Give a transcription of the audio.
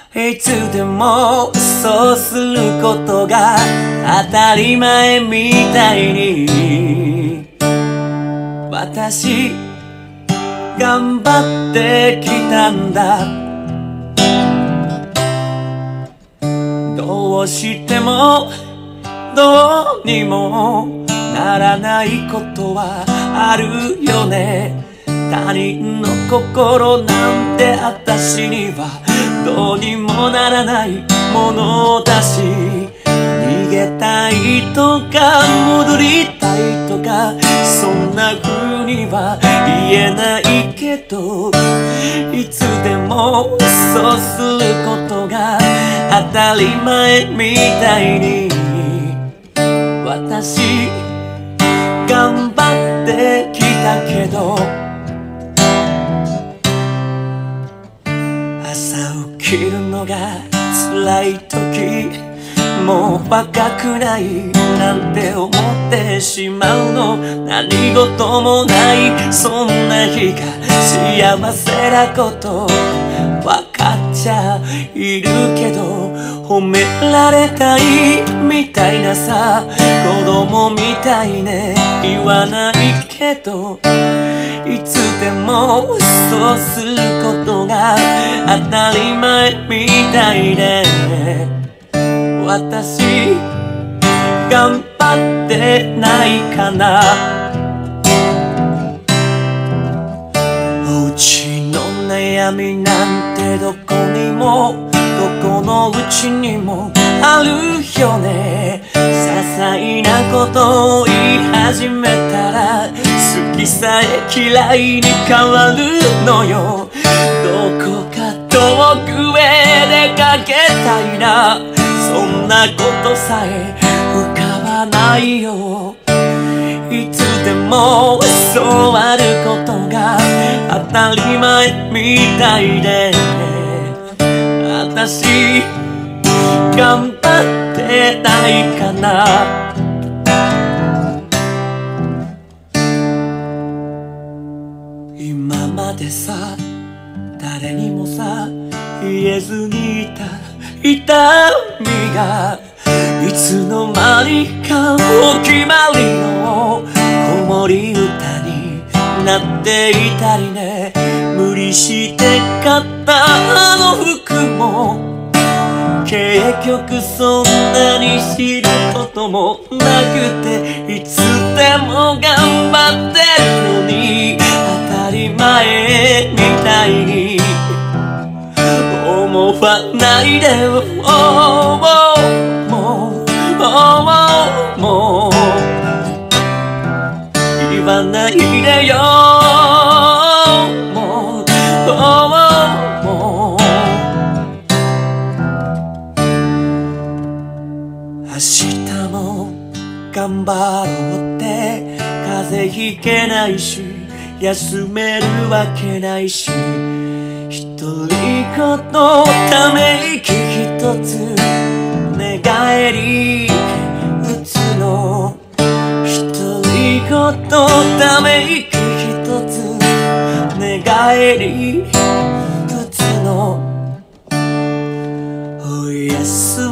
いつでもそうすることが当たり前みたいに私頑張ってきたんだ。どうしてもどうにもならないことはあるよね。他人の心なんて私にはどうにもならないものだし、逃げたいとか戻りたいとかそんな風には言えないけど、いつでもそうすることが当たり前みたいに私頑張ってきたけど、朝起きるのが辛い時、もう若くないなんて思ってしまうの。何事もないそんな日が幸せなことわかっちゃいるけど、褒められたいみたいなさ、子供みたいね言わないけど、いつでもそうすることが当たり前みたいで、私頑張ってないかな。うちの悩みなんてどこにもどこのうちにもあるよね。些細なことを言い始めたら好きさえ嫌いに変わるのよ。どこか遠くへ出かけたいな、そんなことさえ浮かばないよ。いつでもそうあることが当たり前みたいで、私頑張ってないかな。今までさ誰にもさ言えずにいた痛みがいつの間にかお決まりの子守歌になっていたりね。無理して買ったあの服も結局そんなに知ることもなくて、いつでも頑張ってるのに当たり前みたいに思わないでよ。もう言わないでよ。もう明日も頑張ろうって風邪ひけないし休めるわけないし、独り言ため息一つ寝返り打つの。独り言ため息一つ寝返り打つの。おやす